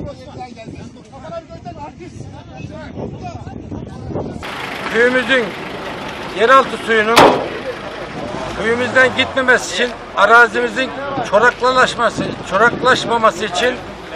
Köyümüzün yeraltı suyunun köyümüzden gitmemesi için, arazimizin çoraklaşmaması için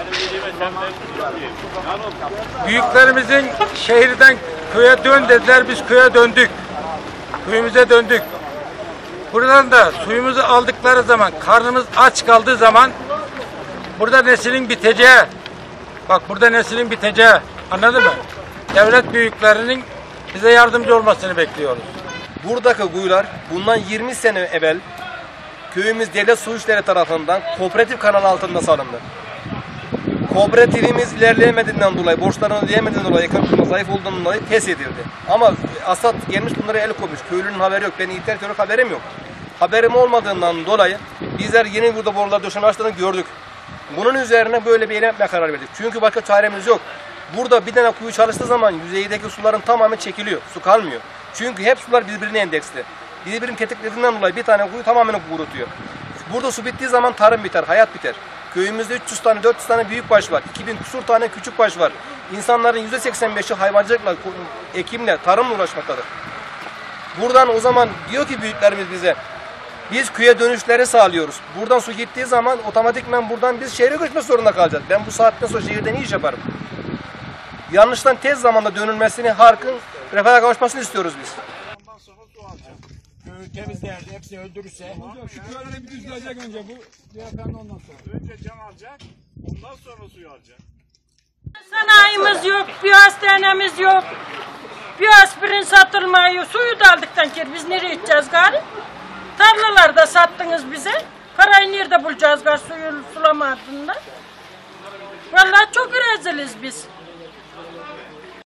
büyüklerimizin şehirden köye dön dediler, biz köye döndük. Köyümüze döndük. Buradan da suyumuzu aldıkları zaman, karnımız aç kaldığı zaman burada neslin biteceği, bak burada neslin biteceği, anladın mı? Devlet büyüklerinin bize yardımcı olmasını bekliyoruz. Buradaki kuyular bundan 20 sene evvel köyümüz devlet su işleri tarafından kooperatif kanal altında salındı. Kooperatifimiz ilerleyemediğinden dolayı, borçlarını ödeyemediğinden dolayı, ekonomik zayıf olduğundan dolayı test edildi. Ama Asat gelmiş bunlara el koymuş. Köylünün haberi yok. Benim internet olarak haberim yok. Haberim olmadığından dolayı bizler yeni burada borular döşeme açtığını gördük. Bunun üzerine böyle bir eylem yapmaya karar verdik. Çünkü başka çaremiz yok. Burada bir tane kuyu çalıştığı zaman yüzeydeki suların tamamı çekiliyor. Su kalmıyor. Çünkü hep sular birbirine endeksli. Birbirini tetiklediğinden dolayı bir tane kuyu tamamen kurutuyor. Burada su bittiği zaman tarım biter, hayat biter. Köyümüzde 300 tane, 400 tane büyükbaş var. 2000 küsur tane küçükbaş var. İnsanların %85'i hayvancılıkla, ekimle, tarımla uğraşmaktadır. Buradan o zaman diyor ki büyüklerimiz bize, biz köye dönüşleri sağlıyoruz. Buradan su gittiği zaman otomatikman buradan biz şehre göçmek zorunda kalacağız. Ben bu saatten sonra şehirde ne iş yaparım? Yanlıştan tez zamanda dönülmesini, halkın refaha kavuşmasını istiyoruz biz. Ondan sonra su alacak. Köyü temizlerdi, hepsini öldürürse. Şu köyleri bir düzleyecek önce bu. Diğerlerini ondan sonra. Önce can alacak, ondan sonra suyu alacak. Sanayimiz yok, bir hastanemiz yok. Bir aspirin satılmıyor. Suyu da aldıktan sonra biz nereye gideceğiz gari? Tarlalarda sattınız bize. Parayı nerede bulacağız gari suyu sulamadığında? Vallahi çok reziliz biz.